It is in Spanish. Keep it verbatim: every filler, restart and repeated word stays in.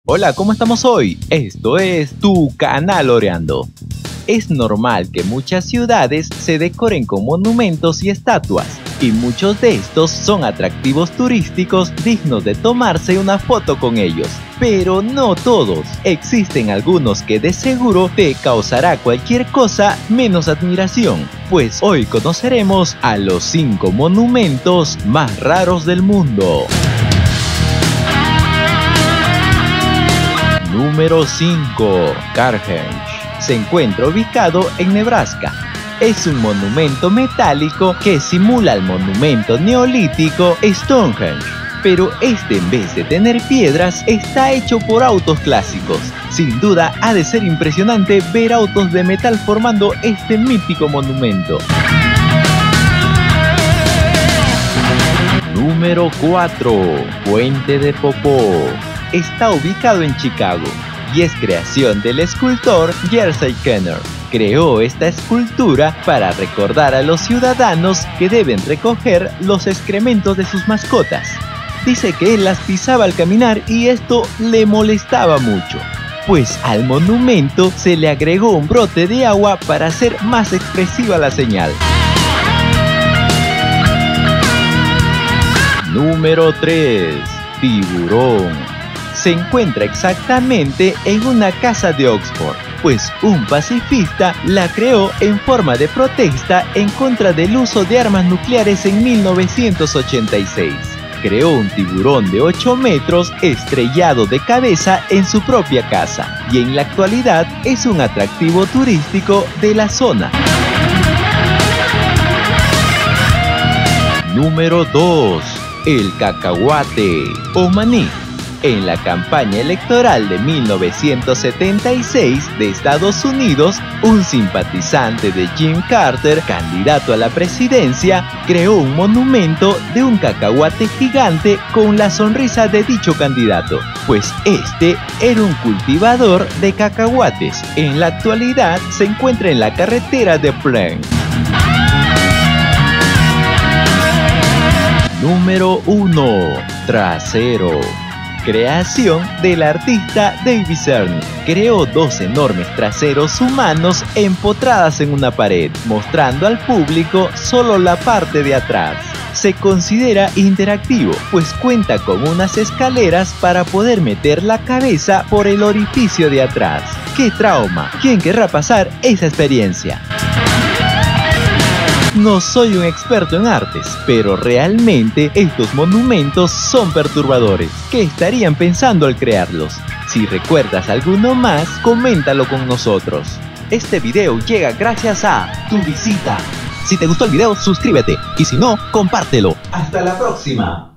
Hola, ¿cómo estamos hoy? Esto es tu canal Oreando. Es normal que muchas ciudades se decoren con monumentos y estatuas, y muchos de estos son atractivos turísticos dignos de tomarse una foto con ellos. Pero no todos. Existen algunos que de seguro te causará cualquier cosa menos admiración. Pues hoy conoceremos a los cinco monumentos más raros del mundo. Número cinco. Carhenge. Se encuentra ubicado en Nebraska. Es un monumento metálico que simula el monumento neolítico Stonehenge, pero este, en vez de tener piedras, está hecho por autos clásicos. Sin duda ha de ser impresionante ver autos de metal formando este mítico monumento. Número cuatro. Puente de Popó. Está ubicado en Chicago y es creación del escultor Jerzy Kenner. Creó esta escultura para recordar a los ciudadanos que deben recoger los excrementos de sus mascotas. Dice que él las pisaba al caminar y esto le molestaba mucho, pues al monumento se le agregó un brote de agua para hacer más expresiva la señal. Número tres. Tiburón. Se encuentra exactamente en una casa de Oxford, pues un pacifista la creó en forma de protesta en contra del uso de armas nucleares en mil novecientos ochenta y seis. Creó un tiburón de ocho metros estrellado de cabeza en su propia casa y en la actualidad es un atractivo turístico de la zona. Número dos. El cacahuate o maní. En la campaña electoral de mil novecientos setenta y seis de Estados Unidos, un simpatizante de Jimmy Carter, candidato a la presidencia, creó un monumento de un cacahuate gigante con la sonrisa de dicho candidato, pues este era un cultivador de cacahuates. En la actualidad se encuentra en la carretera de Plain. Número uno. Trasero. Creación del artista David Cerny. Creó dos enormes traseros humanos empotradas en una pared, mostrando al público solo la parte de atrás. Se considera interactivo, pues cuenta con unas escaleras para poder meter la cabeza por el orificio de atrás. ¡Qué trauma! ¿Quién querrá pasar esa experiencia? No soy un experto en artes, pero realmente estos monumentos son perturbadores. ¿Qué estarían pensando al crearlos? Si recuerdas alguno más, coméntalo con nosotros. Este video llega gracias a tu visita. Si te gustó el video, suscríbete y si no, compártelo. ¡Hasta la próxima!